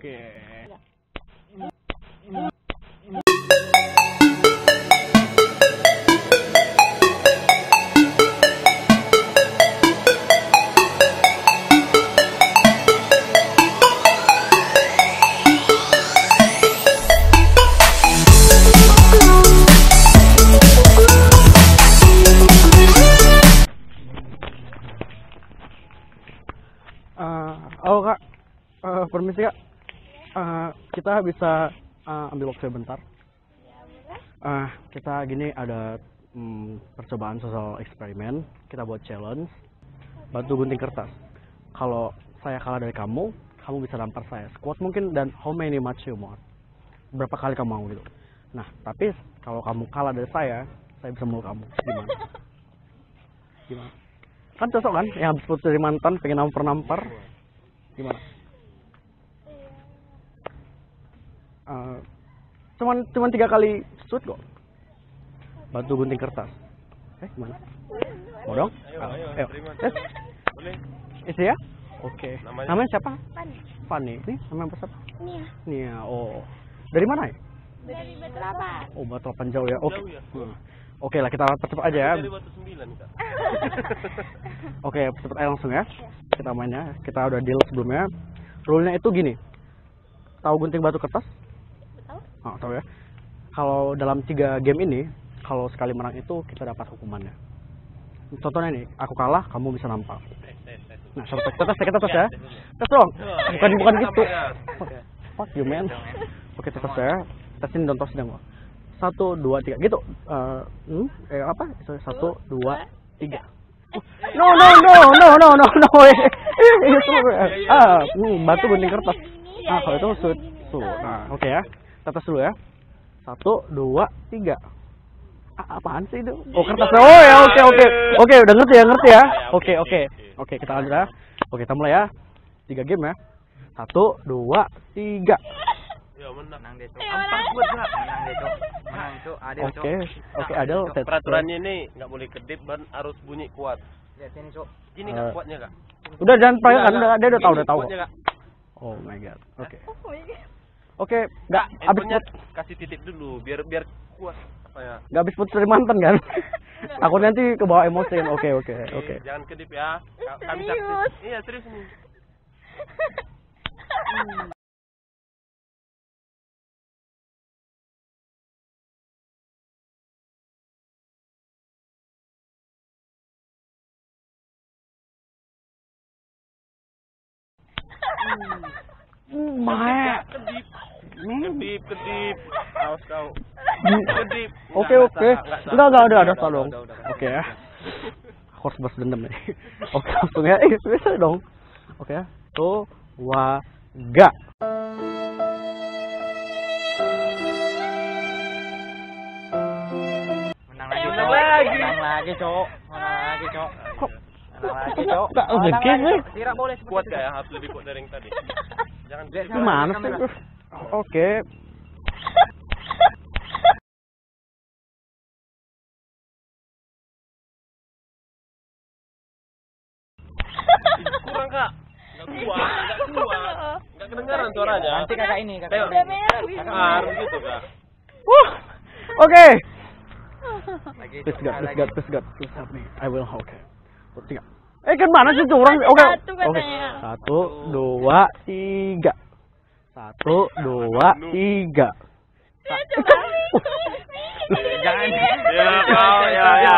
Oke. Oh kak, permisi kak, kita bisa ambil waktu bentar. Kita gini ada percobaan sosial eksperimen, kita buat challenge, bantu gunting kertas. Kalau saya kalah dari kamu bisa nampar saya sekuat mungkin, dan how many much you want, berapa kali kamu mau gitu. Nah tapi kalau kamu kalah dari saya bisa meluk kamu, gimana? Kan cocok kan, yang habis putus dari mantan pengen nampar, gimana? Cuman 3 kali shoot kok. Bantu gunting kertas. Gimana? Mau dong? Ayo. Boleh. Isi ya? Oke. Namanya siapa? Fanny. Nih, namanya apa siapa? Nia. Oh. Dari mana ya? Dari Batu 8. Oh, Batu 8 jauh ya. Oke. Oke lah, kita percepat aja ya. Dari Batu 9 Kak. Oke, percepat aja langsung ya. Kita mainnya. Kita udah deal sebelumnya. Rule-nya itu gini. Tahu gunting batu kertas? Tahu. Tahu ya. Kalau dalam 3 game ini, kalau sekali menang itu kita dapat hukumannya. Contohnya nih, aku kalah, kamu bisa nampar. Nah, kita tes ya. Tes dong. Bukan gitu. Fuck you man. Oke, tes ya. Tesin contoh sedang kok. 1, 2, 3 gitu. Apa? 1, 2, 3. No. Batu gunting kertas. Kalau itu shoot. Nah, oke ya. Kita tes dulu ya. 1, 2, 3. Apaan sih itu? Oh, kertas. Oh ya, oke. Udah ngerti ya. Oke, kita lanjut ya. Oke, kita mulai ya. 3 game ya. 1, 2, 3. Ya, menang deh, Cok. Menang deh, Cok. Menang, Cok. Adil, Cok. Oke, adil. Peraturannya ini nggak boleh kedip dan harus bunyi kuat. Lihat sini, Cok. Gini Kak, kuatnya Kak. Udah jangan pakai kan, dia udah tahu. Kuatnya, Kak. Oh my god. Oke. Oh my god. Oke, enggak habis put kasih titik dulu biar kuat apa ya. Enggak habis putus dari mantan kan? Aku nanti kebawa emosi kan. Oke. Jangan kedip ya. Kami Serius? saksi. Iya, serius nih. Kedip. Awas kau. Kedip. Oke. Enggak ada tolong. Oke ya. Aku harus balas dendam nih. Oke, langsung ya. Bisa dong. Oke ya. Tuh, waga. Menang lagi, Cok. Enggak rezeki sih. Tidak boleh Kuat gak ya? Harus lebih kuat dari yang tadi. Jangan Gimana sih? Oke. kurang Kak. Enggak kuat. Enggak kedengaran suaranya. Nanti kakak ini, Ayo. Udah merah bisa. Harus gitu Kak. Oke. Lagi, Please Cok. God. Please help me. I will. Oke. 3. Kan mana sih curang? Oke. Satu katanya. 1, 2, 3. 1, 2, 3. Jangan. Ya.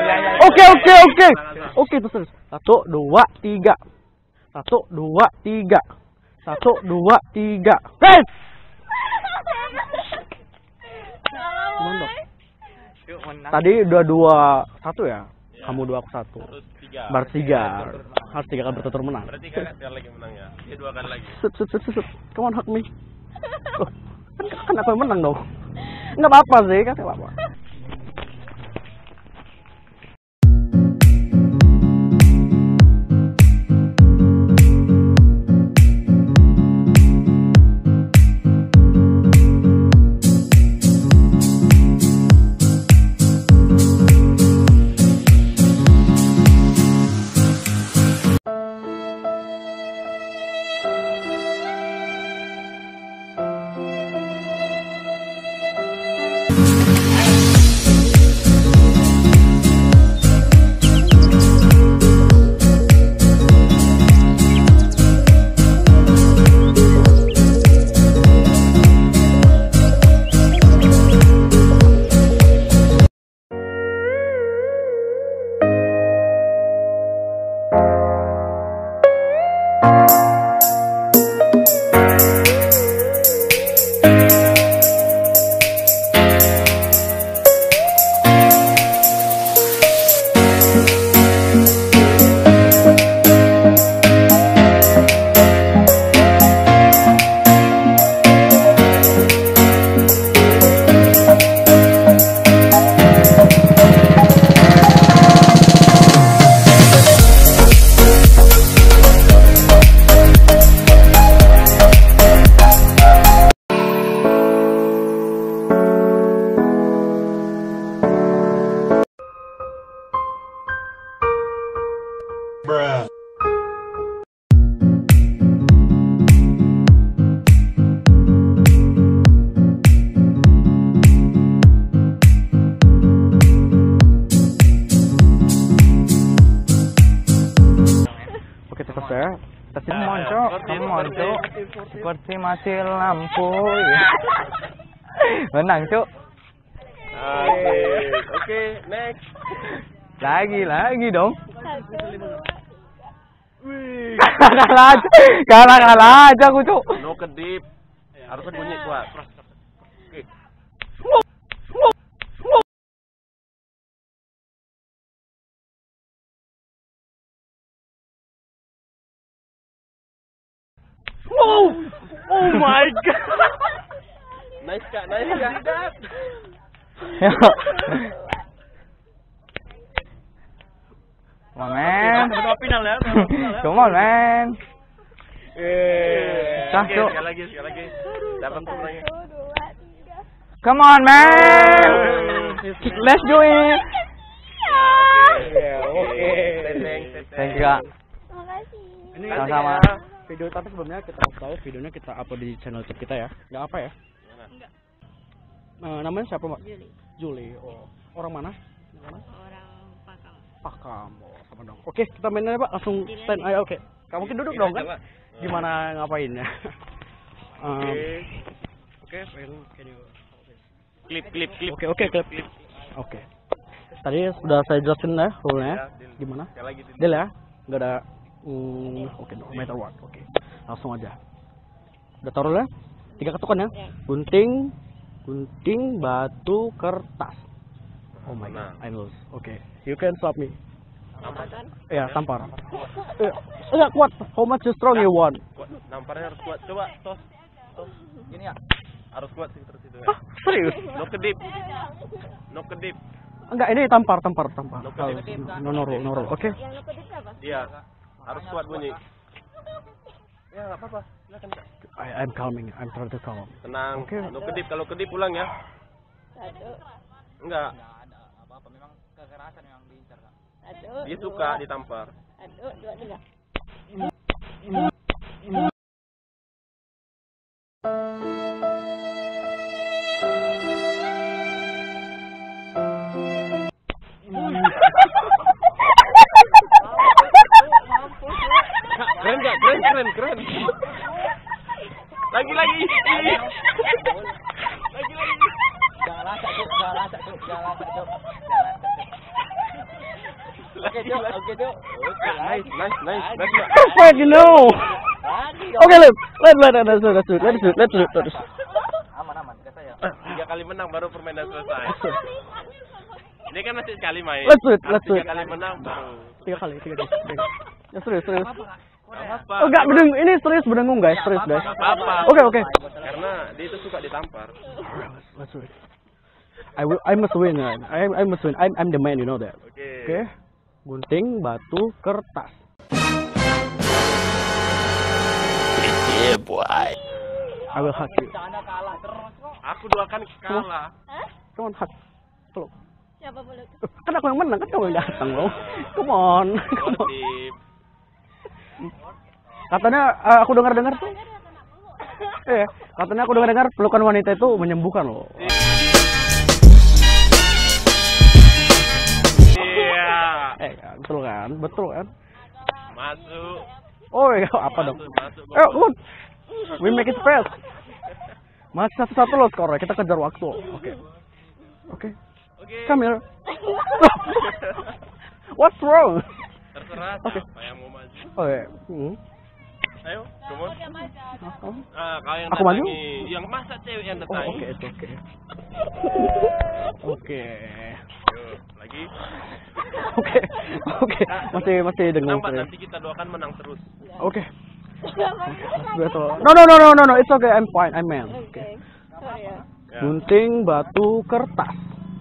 Oke, terus. 1, 2, 3. 1, 2, 3. 1, 2, 3. Guys. Gimana dong? Tadi udah 2-1 ya? Kamu 2, aku 1. Terus 3. Bar 3. Harus 3 kali berturut-turut menang. Berarti Kakak sekali lagi menang ya. Dia 2 kali lagi. Set. Come on, hug me. Oh, kan aku yang menang dong. Enggak apa-apa sih, kan enggak apa-apa. Oke, terus ya. Tes Come on, Cok. Come on, Cok. Seperti mati lampu. Menang, Cok. Oke, next. Lagi dong. Wih. Kalah aja aku, Cok. No kedip. Harusnya bunyi kuat. Oke. Wow! Oh my god! Nice Kak, nice Kak. Come on, man. Udah final ya. Come on, man. Cah, Oke, Cok. sekali lagi. Dapat tuh orangnya. Come on, man. Let's do it. Oke. Thank you, Kak. Makasih. Ini Sama-sama. video tapi sebelumnya kita tahu videonya kita upload di channel YouTube kita ya. Nggak apa ya? Enggak. Namanya siapa, Mbak? Juli. Juli. Oh, orang mana? Orang Pakam. Pakam. Oh, sama dong. Oke, kita mainnya Pak. Langsung stand aja. Oke. Kamu mungkin duduk dong kan? Gimana ngapainnya? Oke. Can you... Klip. Oke, klip. Oke. Tadi sudah saya jelasin ya rule-nya. Gimana? Sekali lagi. Deal ya? Nggak ada oke, no matter what. Oke. Langsung aja. Udah taruh ya? 3 ketukan ya? Ya. Gunting, batu, kertas. Oh my god, I lose. Oke. You can stop me. Kan? Ya, tampar. Enggak kuat. How much strong you want? Kuat. Namparnya harus kuat. Coba tos. Gini ya. Harus kuat sih terus itu. Ah, serius? No kedip. Enggak, ini tampar. No No roll. Oke. Yang nuketin apa? Iya. Harus kuat bunyi. Ya enggak apa-apa. Silakan Kak. I'm calming. I'm trying to calm. Tenang. Oke. No kedip. Kalau kedip ulang ya. 1, Enggak. Ada apa-apa, memang kekerasan yang diincar, Kak. 1. Dia suka ditampar. 1, 2, 3. Keren gak? Keren. Lagi. Jangan lasak, Cok. Oke, Cok. Nice. Fuck no. Okay, let's do it. Aman, kata saya. 3 kali menang baru permainan selesai. Ini kan masih sekali main. Let's do it. 3 kali menang baru. 3 kali. Ya serius. Apa? Oh, enggak berdengung. Ini serius berdengung, guys. Serius, guys. Apa? Oke. Karena dia itu suka ditampar. Let's do it. I must win. I must win. I'm the man, you know that. Oke. Gunting, batu, kertas. Yeah, boy. I will hug you. Aku 2 kali kalah. Hah? Come on, hug. Peluk. Siapa peluk? Kan aku yang menang, kan kamu yang datang loh. Come on. Gosip. Katanya aku dengar tuh. Katanya aku dengar pelukan wanita itu menyembuhkan loh. Iya. Betul kan? Masuk. Oh ya, apa dong? Masuk. Good. We make it fast. Masih 1-1 loh skornya, kita kejar waktu. Oke. Come here. What's wrong? Terserah siapa yang mau maju. Oke. Ayo, come on. Kau yang Aku maju? datangi. Yang masa cewek yang datangi. Oke, itu oke. Oke. Yuk, lagi. Oke. Masih dengung. Nampak nanti kita doakan menang terus. Oke. No, it's okay. I'm fine. I'm man. Oke. Sorry ya. Ya. Gunting, batu, kertas.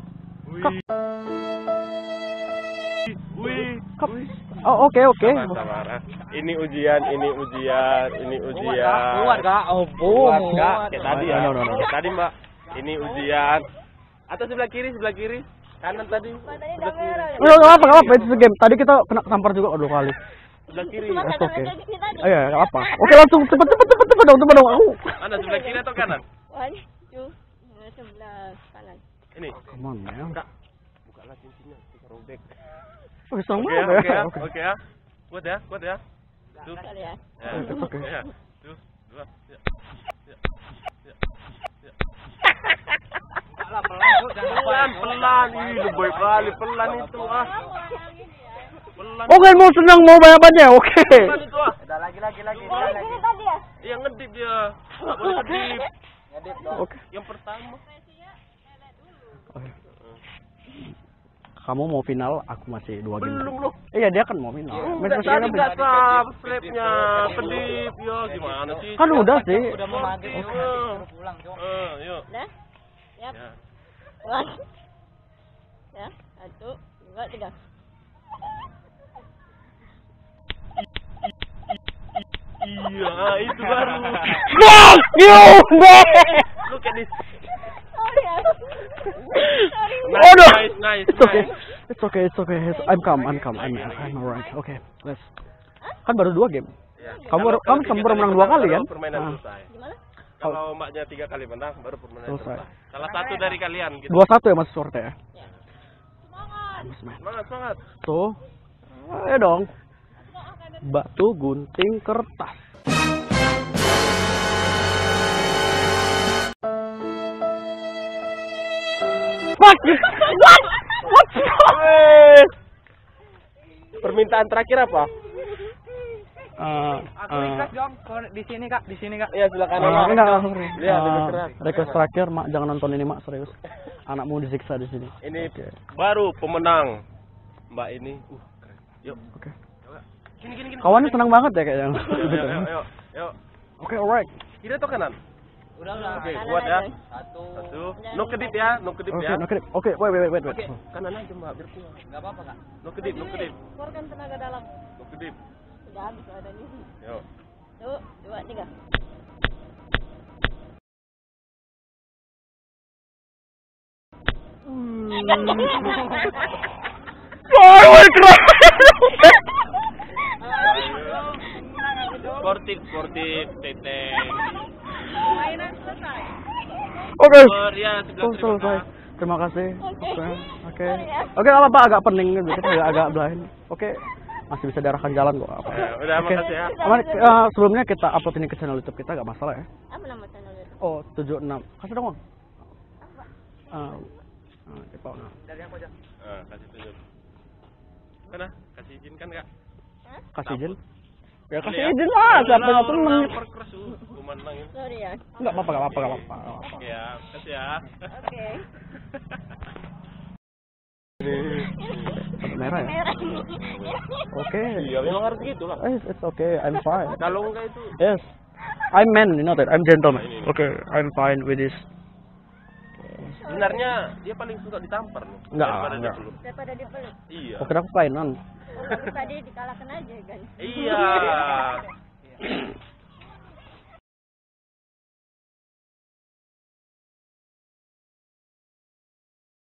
Wih. Oh, oke. Sabar. Ini ujian. Kuat, Kak. Oh, Kuat, Kak. Kayak tadi ya. No. Kayak tadi, Mbak. Ini ujian. Atau sebelah kiri. Kanan tadi. Matanya udah merah. Enggak apa-apa, itu game. Tadi kita kena tampar juga 2 kali. Sebelah kiri. Cuma Oke. kata mereka di sini tadi. Iya, enggak apa. Oke, langsung cepet dong aku. Mana sebelah kiri atau kanan? 1, 2, sebelah kanan. Ini. Come on, man. Enggak. Bukalah cincinnya, kita robek. Oh, sama Oke ya, apa oke ya, ya? oke ya. Kuat ya, kuat ya. Tuh. Sorry ya. Ya, Oke. ya. Tuh, 2. Ya. Ya. Ya. Ya. Pelan cuk, jangan Pelan, pelan. Ih, lebay kali pelan itu ah. Pelan. Oke, mau senang mau banyak-banyak. Oke. Pelan itu ah. Udah lagi. Dari sini tadi ya? Iya ngedip dia. Enggak boleh ngedip. Ngedip dong. Oke. Yang pertama. Kamu mau final, aku masih 2 game. Belum loh. Iya, dia kan mau final. Udah Match tadi kan enggak sab slapnya. Kedip ya gimana sih? Kan udah sih. Udah mau maghrib, Oke. suruh pulang cuk. Yuk. Udah? Siap. Ya. 1. Ya, 1, 2, 3. Iya, itu baru. Bang! Look at this. Sorry ya. Sorry. Oh no! Nice. It's okay. I'm calm. I'm alright. Okay, let's. Kan baru 2 game. Ya. Kamu baru menang 2 kali kan? Permainan Ah. selesai. Gimana? Kalau mbaknya 3 kali menang, baru permainan Selesai. selesai. Salah satu dari kalian gitu. 2-1 ya Mas Sorte ya? Ya. Semangat, semangat. Tuh. Ayo dong. Batu gunting kertas. What? Permintaan terakhir apa? Aku request dong, di sini Kak, Iya, silakan. Iya, request terakhir, Mak, jangan nonton ini, Mak, serius. Anakmu disiksa di sini. Ini Oke. baru pemenang. Mbak ini. Keren. Yuk. Oke. Gini. Kawannya senang banget ya kayaknya. Yuk. Oke, alright. Kiri atau kanan? Udah. Oke, Kanan kuat ya. aja. Satu. No kedip ya, no kedip Oke, ya. oke, wait. Oke, kanan aja Mbak, biar kuat. Enggak apa-apa Kak. No kedip. Keluarkan tenaga dalam. No kedip. Udah habis ada nih. Yuk. 1, 2, 3. Sportif, teteng. Oke. Ya, sudah Oh, selesai. Terima kasih. Oke. Oke. Sorry ya. Oke, apa agak pening gitu. Kita agak blind. Oke. Masih bisa diarahkan jalan kok. Apa. Udah, Oke. makasih ya. Aman, sebelumnya kita upload ini ke channel YouTube kita gak masalah ya. Apa nama channel itu? Oh, 76. Kasih dong, Bang. Cepat. Dari aku aja. Kasih tunjuk. Mana? Kasih izin kan enggak? Kasih izin. Ya kasih Lihat. izin lah, siapa yang seneng. Perkers menang ya. Sorry ya. Enggak apa-apa. Oke ya, kasih ya. Oke. Sampai merah ya. Merah. Oke. Iya, memang harus gitu lah. It's okay. I'm fine. Kalau enggak itu Yes. I'm man, you know that. I'm gentleman. Okay, I'm fine with this. sebenarnya dia paling suka ditampar loh. Enggak, Daripada enggak. dipeluk. Daripada dipeluk. Iya. Oke, aku kelainan. Oh, nggak bisa dikalahkan aja kan. Iya.